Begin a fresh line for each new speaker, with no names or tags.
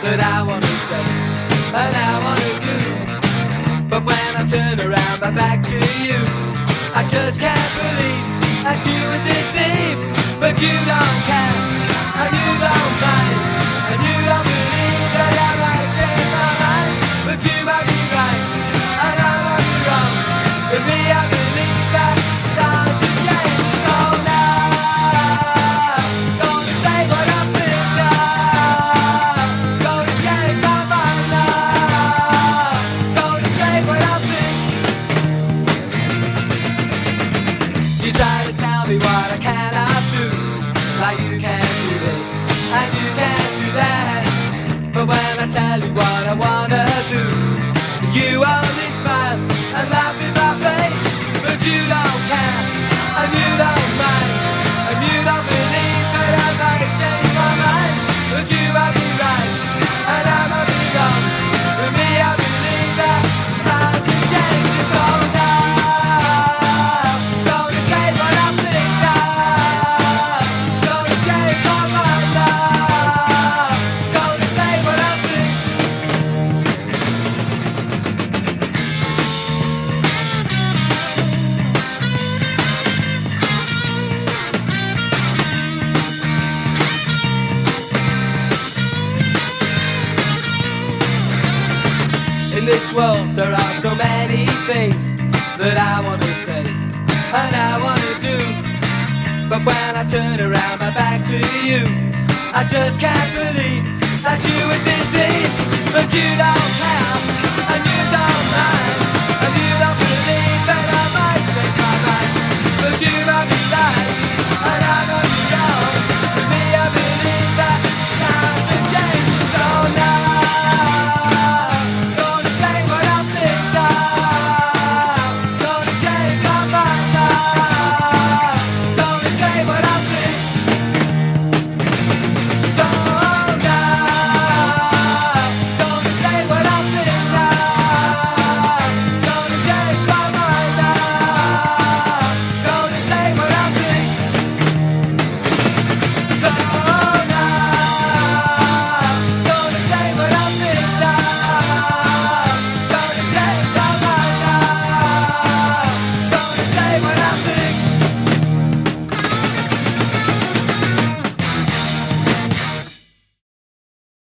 that I want to say and I want to do. But when I turn around my back to you, I just can't believe that you would deceive. But you don't care, and you don't mind, and you don't believe that I might change my mind. But you might be right, and I might be wrong. With me I believe that it's time to change. So now, gonna say what I think now. Gonna change my mind now. Gonna say what I think. You try to tell me what I cannot do, like you can't do this and you can't do that. But when I tell you what I wanna do, you only smile and laugh in my face. But you don't care and you don't mind, and you don't believe that I might change my mind. But you might be right and I might be wrong. With me I believe that it's time to change. It's going down. Gonna say what I think now. Gonna change my mind now. Gonna say what I think. In this world there are so many things that I want to say and I want to do. But when I turn around my back to you, I just can't believe that you would deceive. But you don't care